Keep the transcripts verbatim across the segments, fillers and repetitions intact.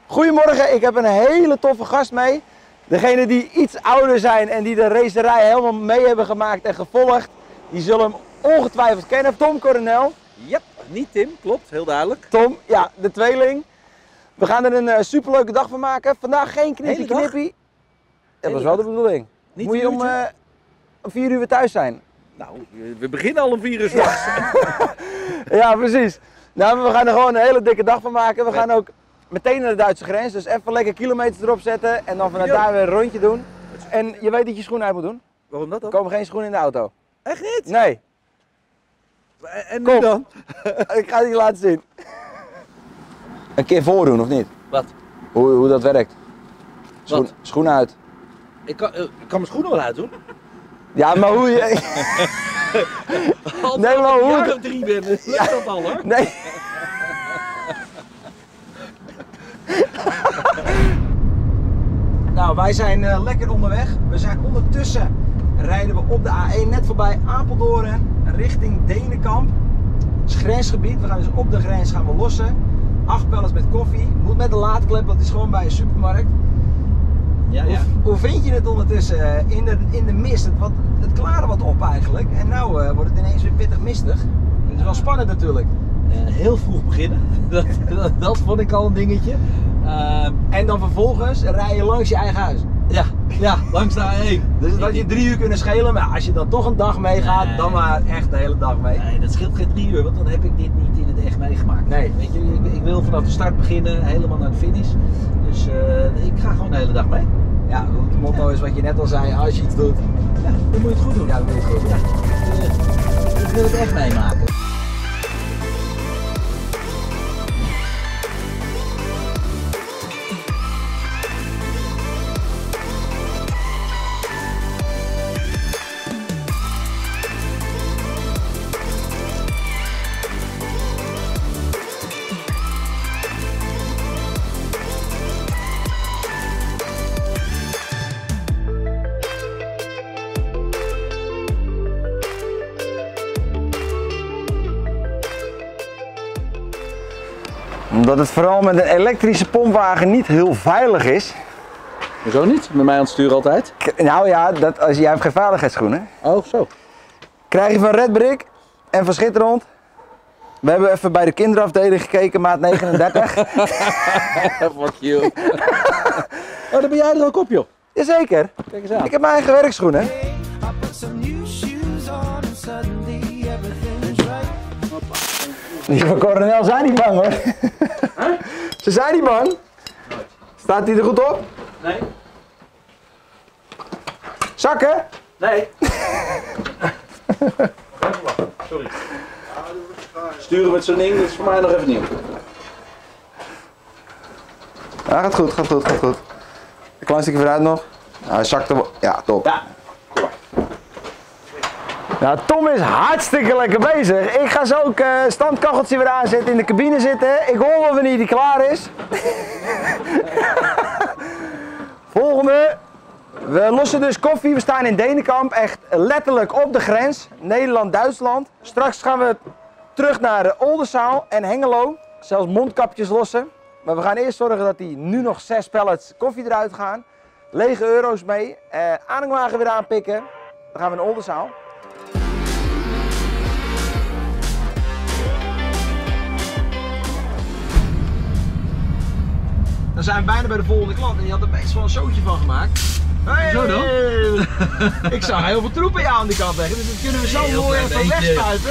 Goedemorgen, ik heb een hele toffe gast mee. Degenen die iets ouder zijn en die de racerij helemaal mee hebben gemaakt en gevolgd, die zullen hem ongetwijfeld kennen. Tom Coronel. Ja, niet Tim, klopt, heel duidelijk. Tom, ja, de tweeling. We gaan er een uh, superleuke dag van maken. Vandaag geen knippie knippie. Dat was wel de bedoeling. Niet Moet je om, uh, om vier uur weer thuis zijn? Nou, we beginnen al om vier uur s'nachts. Ja. Ja, precies. Nou, we gaan er gewoon een hele dikke dag van maken. We gaan ook meteen naar de Duitse grens. Dus even lekker kilometers erop zetten en dan vanuit daar weer een rondje doen. En je weet dat je schoenen uit moet doen. Waarom dat dan? Er komen geen schoenen in de auto. Echt niet? Nee. En nu dan? Ik ga het je laten zien. Een keer voordoen, of niet? Wat? Hoe, hoe dat werkt. Schoen, Wat? Schoenen uit. Ik kan, ik kan mijn schoenen wel uitdoen. Ja, maar hoe je... Als Nee, maar ik hoe... een jaar of drie ben, lukt Ja. dat al hoor. Nee. Nou, wij zijn uh, lekker onderweg. We zijn ondertussen rijden we op de A één net voorbij Apeldoorn richting Denenkamp. Het is grensgebied. We gaan dus op de grens gaan we lossen. Acht pallets met koffie. Moet met de laadklep, want het is gewoon bij een supermarkt. Ja, ja. Hoe, hoe vind je het ondertussen uh, in, de, in de mist? Het, wat, het klaarde wat op eigenlijk. En nou uh, wordt het ineens weer pittig mistig. Het is wel spannend natuurlijk. Uh, heel vroeg beginnen, dat, dat, dat vond ik al een dingetje. Uh, En dan vervolgens rij je langs je eigen huis. ja, ja, langs de A één. Dus dat had je drie uur kunnen schelen, maar als je dan toch een dag meegaat, Nee. dan maar echt de hele dag mee. Nee, dat scheelt geen drie uur, want dan heb ik dit niet in het echt meegemaakt. Nee. Weet je, ik, ik wil vanaf de start beginnen, helemaal naar de finish. Dus uh, ik ga gewoon de hele dag mee. Ja, het motto is wat je net al zei, als je iets doet, Ja, dan moet je het goed doen. ja, dan moet je het goed doen. Uh, ik wil het echt meemaken. Omdat het vooral met een elektrische pompwagen niet heel veilig is. Hoezo niet? Met mij aan het sturen altijd? K- Nou ja, dat, als, jij hebt geen veiligheidsschoenen. Oh, zo. Krijg je van Red Brick en van Schitterond. We hebben even bij de kinderafdeling gekeken, maat negenendertig. Fuck you. Oh, dan ben jij er ook op, joh. Jazeker. Kijk eens aan. Ik heb mijn eigen werkschoenen. I put some new shoes on and suddenly everything's right. Die van Coronel zijn niet bang hoor. Ze zijn niet bang. Staat hij er goed op? Nee. Zakken? Nee. Sorry. Sturen met zo'n ding, dat is voor mij nog even nieuw. Ja, gaat goed, gaat goed, gaat goed. Een klein stukje vooruit nog. Nou, hij zakt er. Ja, top. Ja. Nou, Tom is hartstikke lekker bezig. Ik ga zo ook uh, standkacheltje weer aanzetten, in de cabine zitten. Ik hoor wel wanneer die klaar is. Volgende. We lossen dus koffie. We staan in Denenkamp, echt letterlijk op de grens. Nederland-Duitsland. Straks gaan we terug naar de Oldenzaal en Hengelo. Zelfs mondkapjes lossen. Maar we gaan eerst zorgen dat die nu nog zes pallets koffie eruit gaan. Lege euro's mee. Uh, aanhangwagen weer aanpikken. Dan gaan we naar Oldenzaal. Dan zijn we bijna bij de volgende klant en die had er best wel een zootje van gemaakt. Hey! Zo dan? Ik zag heel veel troepen jou aan die kant leggen, dus dat kunnen we zo Heel mooi klein even beetje. wegspuiten.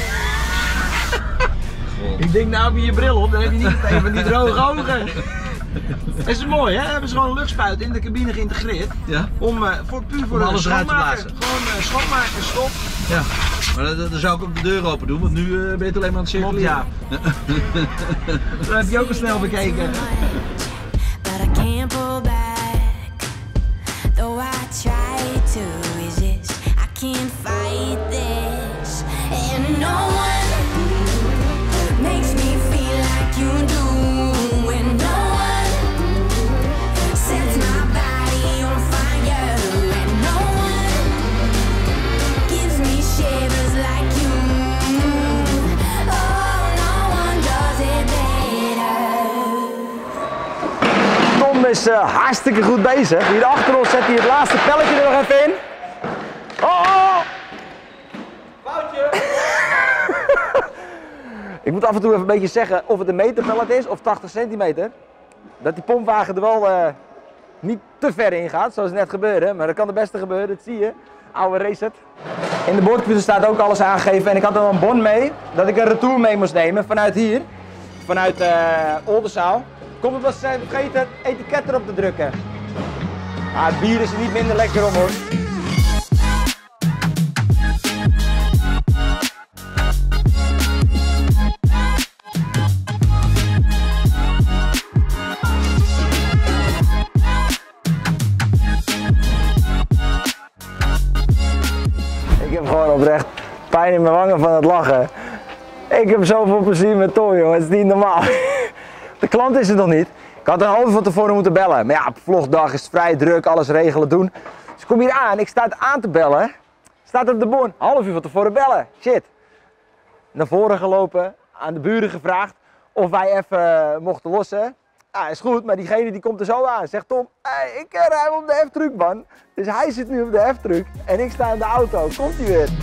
Ik denk nou heb je je bril op, dan heb je niet meteen van die droge ogen. Dat is mooi hè, hebben ze gewoon een luchtspuit in de cabine geïntegreerd. Ja? Om, uh, voor, puur voor Om de alles eruit te schoonmaken. blazen. Gewoon uh, schoonmaken en stop. Ja. Maar dan, dan zou ik ook de deur open doen, want nu uh, ben je het alleen maar aan het Klopt, circuleren. ja. Dat heb je ook al snel bekeken. But I can't pull back. Though I try to resist, I can't fight this. And no one makes me feel like you do. And no one sets my body on fire. And no one gives me shivers like you. Oh, no one does it better. is uh, hartstikke goed bezig. Hier achter ons zet hij het laatste pelletje er nog even in. Oh, oh. Foutje! Ik moet af en toe even een beetje zeggen of het een meterpellet is of tachtig centimeter. Dat die pompwagen er wel uh, niet te ver in gaat, zoals net gebeurde. Maar dat kan het beste gebeuren, dat zie je. Oude racer. In de boordcomputer staat ook alles aangegeven en ik had er wel een bon mee. Dat ik een retour mee moest nemen vanuit hier. Vanuit uh, Oldenzaal. Kom het was vergeten het etiket erop te drukken. Ah, het bier is er niet minder lekker om hoor. Ik heb gewoon oprecht pijn in mijn wangen van het lachen. Ik heb zoveel plezier met Tom, joh. Het is niet normaal. De klant is er nog niet. Ik had een half uur van tevoren moeten bellen. Maar ja, op vlogdag is het vrij druk, alles regelen doen. Dus ik kom hier aan, ik sta het aan te bellen. Staat op de bon, half uur van tevoren bellen. Shit. Naar voren gelopen, aan de buren gevraagd of wij even mochten lossen. Ja, is goed, maar diegene die komt er zo aan. Zegt Tom, hey, ik rij op de F-truck, man. Dus hij zit nu op de F-truck en ik sta in de auto. Komt hij weer.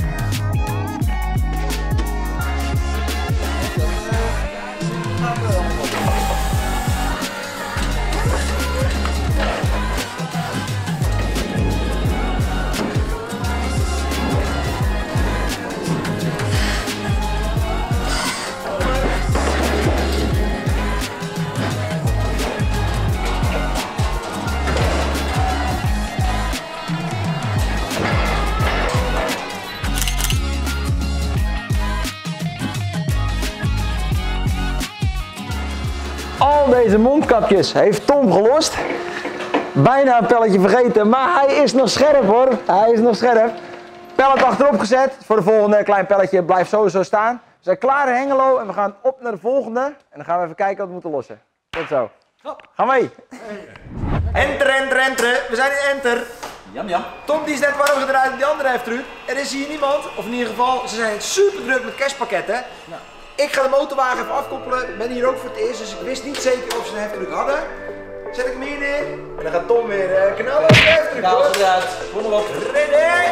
Al deze mondkapjes heeft Tom gelost. Bijna een pelletje vergeten, maar hij is nog scherp hoor. Hij is nog scherp. Pellet achterop gezet. Voor de volgende klein pelletje blijft sowieso staan. We zijn klaar in Hengelo en we gaan op naar de volgende. En dan gaan we even kijken wat we moeten lossen. Tot zo. Ga mee. Enter, enter, enter. We zijn in Enter. Jam, jam. Tom die is net warm gedraaid op die andere F-truck. Er is hier niemand, of in ieder geval, ze zijn super druk met cashpakketten. Nou. Ik ga de motorwagen even afkoppelen. Ik ben hier ook voor het eerst, dus ik wist niet zeker of ze een F-truck hadden. Zet ik hem hier neer en dan gaat Tom weer uh, knallen op de F-truck. Kaal eruit. Kom erop. Ready?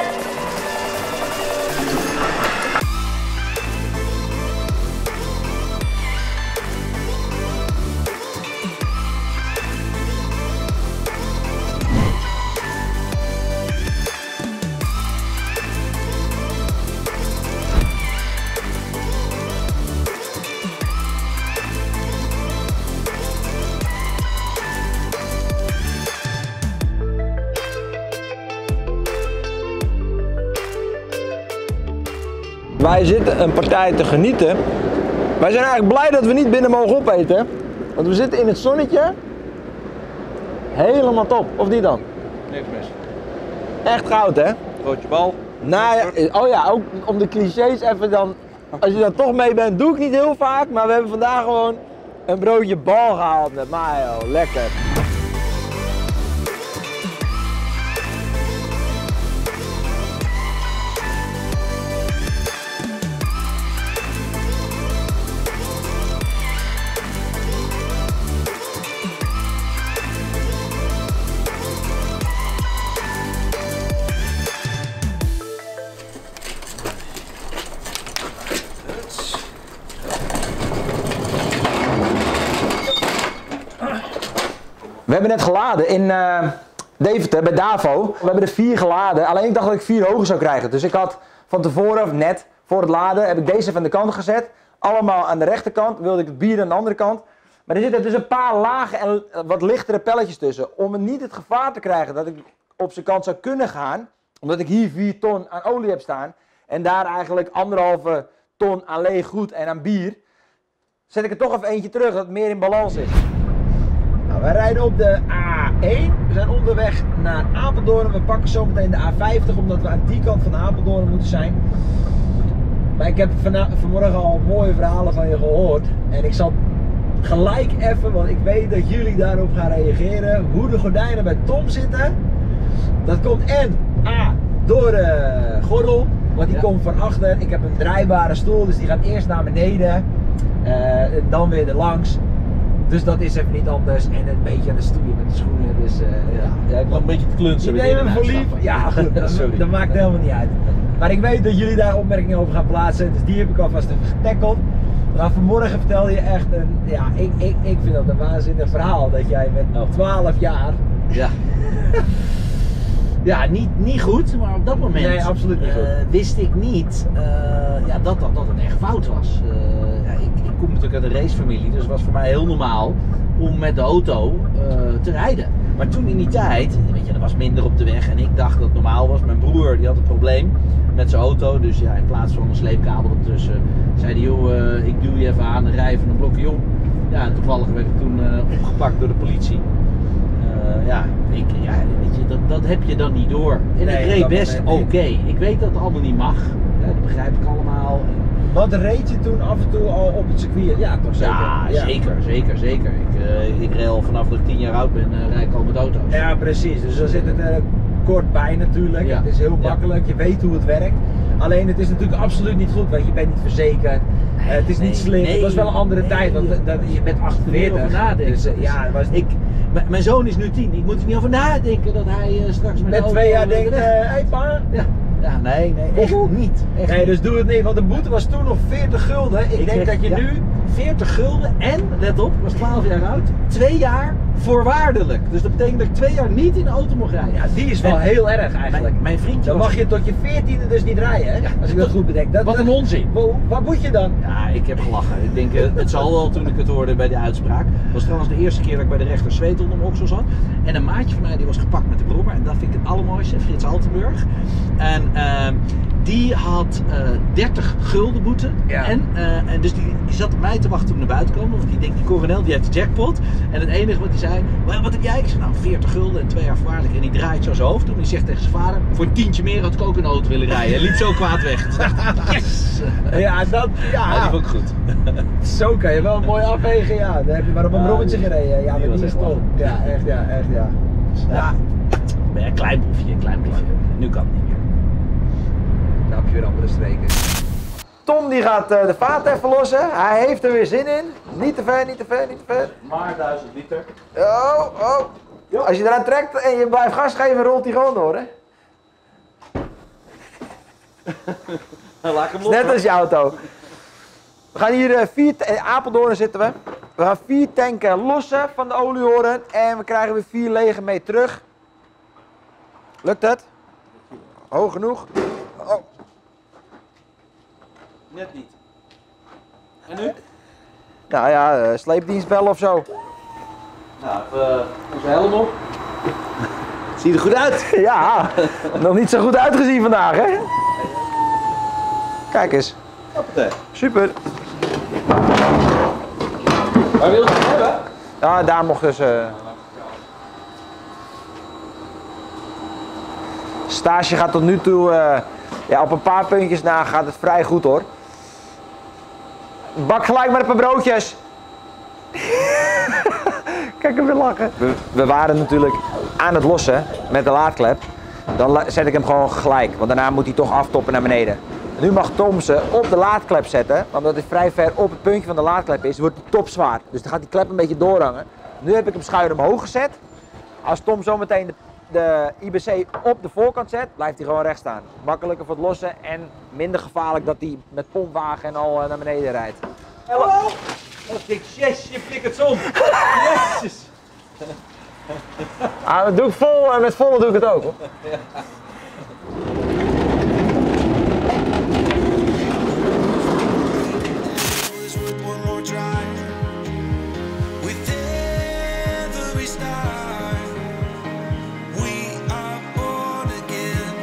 Wij zitten een partij te genieten. Wij zijn eigenlijk blij dat we niet binnen mogen opeten. Want we zitten in het zonnetje. Helemaal top. Of niet dan? Niks mis. Echt goud hè? Grootje bal. Nou ja, oh ja, ook om de clichés even dan. Als je dan toch mee bent, doe ik niet heel vaak. Maar we hebben vandaag gewoon een broodje bal gehaald met mayo. Lekker. We hebben net geladen in uh, Deventer bij Davo. We hebben er vier geladen. Alleen ik dacht dat ik vier hoger zou krijgen. Dus ik had van tevoren, of net voor het laden, heb ik deze even aan de kant gezet. Allemaal aan de rechterkant. Wilde ik het bier aan de andere kant. Maar er zitten dus een paar lage en wat lichtere pelletjes tussen. Om niet het gevaar te krijgen dat ik op zijn kant zou kunnen gaan. Omdat ik hier vier ton aan olie heb staan. En daar eigenlijk anderhalve ton aan leeg goed en aan bier. Zet ik er toch even eentje terug dat het meer in balans is. Nou, wij rijden op de A één. We zijn onderweg naar Apeldoorn. We pakken zometeen de A vijftig omdat we aan die kant van Apeldoorn moeten zijn. Maar ik heb vanmorgen al mooie verhalen van je gehoord. En ik zal gelijk even, want ik weet dat jullie daarop gaan reageren, hoe de gordijnen bij Tom zitten. Dat komt en A door de gordel, want die ja. komt van achter. Ik heb een draaibare stoel, dus die gaat eerst naar beneden. Uh, dan weer er langs. Dus dat is even niet anders. En een beetje aan de stoeien met de schoenen. Dus uh, ja. Ja, ik kwam een beetje te klunsen. Je neemt hem voor lief. Ja, goed, dat, Sorry. dat maakt helemaal niet uit. Maar ik weet dat jullie daar opmerkingen over gaan plaatsen. Dus die heb ik alvast even getackeld. Maar vanmorgen vertelde je echt een, ja, ik, ik, ik vind dat een waanzinnig verhaal. Dat jij met twaalf jaar... Ja. Ja, niet, niet goed, maar op dat moment Nee, absoluut niet goed. uh, wist ik niet uh, ja, dat, dat, dat het echt fout was. Uh, ja, ik, ik kom natuurlijk uit een racefamilie, dus het was voor mij heel normaal om met de auto uh, te rijden. Maar toen in die tijd, weet je, er was minder op de weg en ik dacht dat het normaal was. Mijn broer die had een probleem met zijn auto, dus ja, in plaats van een sleepkabel ertussen, zei hij, joh, uh, ik duw je even aan en rij even een blokje om. Ja, en toevallig werd ik toen uh, opgepakt door de politie. Uh, ja, ik, ja, weet je, dat, dat heb je dan niet door. En Nee, ik reed op dat best oké. moment niet. Okay. Ik weet dat het allemaal niet mag. Ja, dat begrijp ik allemaal. Want reed je toen af en toe al op het circuit? Ja, toch zeker? Ja, zeker, zeker, zeker. Ik, uh, ik reed al vanaf dat ik tien jaar oud ben, uh, rijd ik al met auto's. Ja, precies. Dus dan zit het er kort bij natuurlijk. Ja. Het is heel Ja. makkelijk, je weet hoe het werkt. Alleen het is natuurlijk absoluut niet goed, want je bent niet verzekerd. Uh, het is Nee, niet slim. nee, het was wel een andere nee, tijd, want dat, dat- je bent Meer achtenveertig. over nadenken. Dus, uh, ja, het was ik, m- mijn zoon is nu tien. Ik moet er niet over nadenken dat hij uh, straks met, de met auto twee jaar de denkt, weg- hé hey, pa. Ja. ja, nee, nee, echt niet. Echt Nee, niet. dus doe het niet, want de boete was toen nog veertig gulden. Ik, Ik denk kreeg- dat je ja, nu... veertig gulden en, let op, ik was twaalf jaar oud, twee jaar voorwaardelijk. Dus dat betekent dat ik twee jaar niet in de auto mocht rijden. Ja, die is wel En heel erg eigenlijk. Mijn, mijn vriendje Dan was- mag je tot je veertiende dus niet rijden, hè? Ja, Als ik dat dat- goed bedenk. Dat, wat dat- een onzin. Wow, wat moet je dan? Ja, ik heb gelachen. Ik denk, eh, het zal wel toen ik het hoorde bij de uitspraak. Het was trouwens de eerste keer dat ik bij de rechter zweet onder mijn oksel zat. En een maatje van mij die was gepakt met de brommer. En dat vind ik het allermooiste, Frits Altenburg. En ehm, die had eh, dertig gulden boete. Ja. En, eh, en dus die, die zat op mij te wachten toen ik naar buiten kwam. Want die denkt, die coronel die heeft de jackpot. En het enige wat hij zei, "Wat- wat heb jij? Ik zei, nou veertig gulden en twee jaar voorwaardelijk. En die draait zo zijn hoofd om. Die zegt tegen zijn vader, voor een tientje meer had ik ook een auto willen rijden. Hij liep zo kwaad weg. Toen dacht ik, yes! Ja, dat, Ja, die ja. vond ik goed. Zo kan je wel mooi afwegen, ja. Dan heb je maar op een Ja, brommetje die- gereden. Ja, die maar was die is echt top. wel- Ja, echt, ja, echt, ja. Ja, Ja, een klein proefje, een klein proefje. Nu kan het niet meer. dan heb je weer andere streken. Tom die gaat eh, de vaat even lossen. Hij heeft er weer zin in. Niet te ver, niet te ver, niet te ver. Maar duizend liter. Oh, oh. Als je eraan trekt en je blijft gas geven, rolt hij gewoon door, hè? Laat ik hem Is net als je auto. We gaan hier eh, vier, in Apeldoorn zitten we. We gaan vier tanken lossen van de oliehoren en we krijgen weer vier lege mee terug. Lukt het? Hoog genoeg? Oh. Net niet. En nu? Nou ja, eh, sleepdienst bellen of zo. Nou, even uh, onze helm op. Ziet er goed uit. Ja, nog niet zo goed uitgezien vandaag, hè? Kijk eens. Hoppatee. Super. Waar wil je het hebben? Ja, daar mocht dus... eh Stage gaat tot nu toe, eh, ja, op een paar puntjes na gaat het vrij goed hoor. Bak gelijk maar een paar broodjes. Kijk hem weer lachen. We, we waren natuurlijk aan het lossen met de laadklep. Dan la- zet ik hem gewoon gelijk, want daarna moet hij toch aftoppen naar beneden. Nu mag Tom ze op de laadklep zetten, omdat hij vrij ver op het puntje van de laadklep is, wordt hij topzwaar. Dus dan gaat die klep een beetje doorhangen. Nu heb ik hem schuin omhoog gezet. Als Tom zometeen de, de I B C op de voorkant zet, blijft hij gewoon recht staan. Makkelijker voor het lossen en minder gevaarlijk dat hij met pompwagen en al eh, naar beneden rijdt. Hallo. Oh, ik yes, je flikkert om. Jezus. Ah, dat doe ik vol, met volle doe ik het ook hoor. Always worth one more try. With every star, we are born again.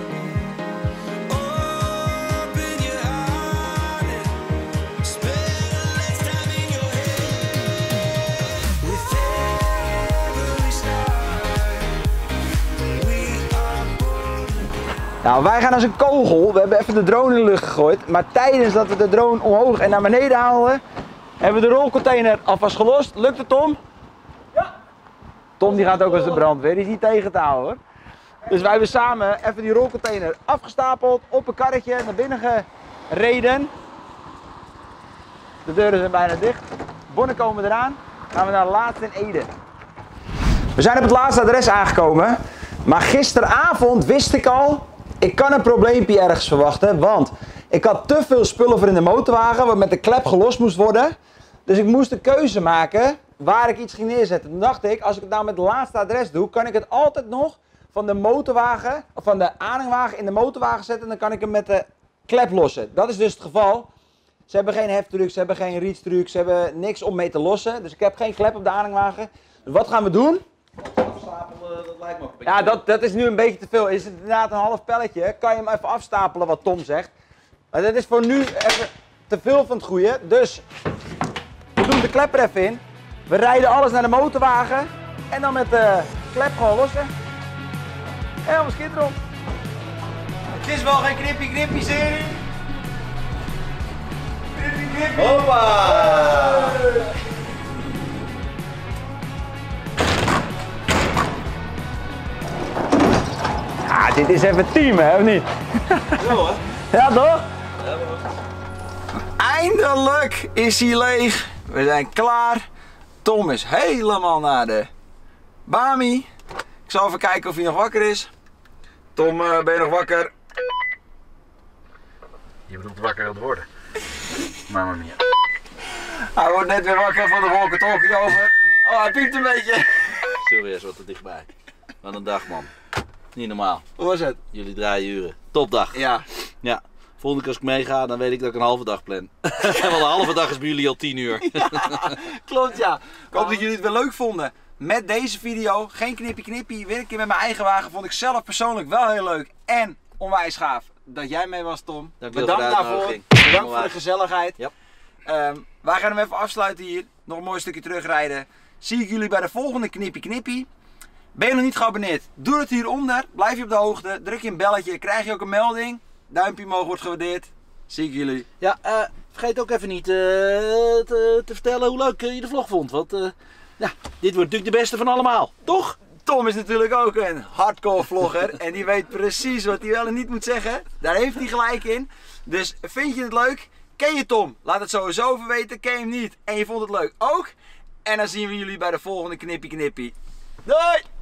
Open your heart and spend less time in your head. With every star, we are born again. Nou, wij gaan als een kogel. We hebben even de drone in de lucht gegooid. Maar tijdens dat we de drone omhoog en naar beneden halen, hebben we de rolcontainer alvast gelost. Lukt het, Tom? Ja. Tom die gaat ook als de brandweer. Die is niet tegen te houden hoor. Dus wij hebben samen even die rolcontainer afgestapeld, op een karretje naar binnen gereden. De deuren zijn bijna dicht. Bonnen komen eraan. gaan we naar de laatste in Ede. We zijn op het laatste adres aangekomen. Maar gisteravond wist ik al, ik kan een probleempje ergens verwachten. Want ik had te veel spullen voor in de motorwagen, wat met de klep gelost moest worden. Dus ik moest een keuze maken waar ik iets ging neerzetten. Toen dacht ik, als ik het nou met het laatste adres doe, kan ik het altijd nog van de motorwagen, of van de aanhangwagen in de motorwagen zetten. En dan kan ik hem met de klep lossen. Dat is dus het geval. Ze hebben geen heftruck, ze hebben geen reachstruck, ze hebben niks om mee te lossen. Dus ik heb geen klep op de aanhangwagen. Dus wat gaan we doen? Afstapelen, dat lijkt me ook een beetje. Ja, dat, dat is nu een beetje te veel. Is het inderdaad een half pelletje, kan je hem even afstapelen wat Tom zegt. Maar dat is voor nu even te veel van het goede. Dus we doen de klep er even in. We rijden alles naar de motorwagen. En dan met de klep gewoon lossen. Helemaal schitterend. Het is wel geen knippie knippie serie. Knippie knippie. Hoppa! Ja, dit is even team, hè, of niet? Zo, hè? Ja, toch? Ja, hoor. Eindelijk is hij leeg. We zijn klaar. Tom is helemaal naar de Bami. Ik zal even kijken of hij nog wakker is. Tom, uh, ben je nog wakker? Je bedoelt wakker wilt worden. Mamma mia. Hij wordt net weer wakker van de walkie-talkie over. Oh, hij piept een beetje. Sorry, hij is wat te dichtbij. Wat een dag, man. Niet normaal. Hoe was het? Jullie draaien uren. Topdag. Ja. Ja. Volgende keer als ik meega, dan weet ik dat ik een halve dag plan. Want een halve dag is bij jullie al tien uur. Ja, klopt ja. Ik hoop dat jullie het weer leuk vonden. Met deze video, geen knippie knippie, weer een keer met mijn eigen wagen, vond ik zelf persoonlijk wel heel leuk en onwijs gaaf dat jij mee was, Tom. Dankjewel Bedankt voor de daarvoor, uitnodiging. bedankt Helemaal voor de waar. gezelligheid. Yep. Um, wij gaan hem even afsluiten hier, nog een mooi stukje terugrijden. Zie ik jullie bij de volgende knippie knippie. Ben je nog niet geabonneerd? Doe het hieronder, blijf je op de hoogte, druk je een belletje, krijg je ook een melding. Duimpje omhoog wordt gewaardeerd. Zie ik jullie. Ja, uh, vergeet ook even niet uh, te, te vertellen hoe leuk uh, je de vlog vond. Want uh, ja, dit wordt natuurlijk de beste van allemaal, toch? Tom is natuurlijk ook een hardcore vlogger en die weet precies wat hij wel en niet moet zeggen. Daar heeft hij gelijk in. Dus vind je het leuk? Ken je Tom? Laat het sowieso over weten. Ken je hem niet en je vond het leuk ook? En dan zien we jullie bij de volgende knippie knippie. Doei!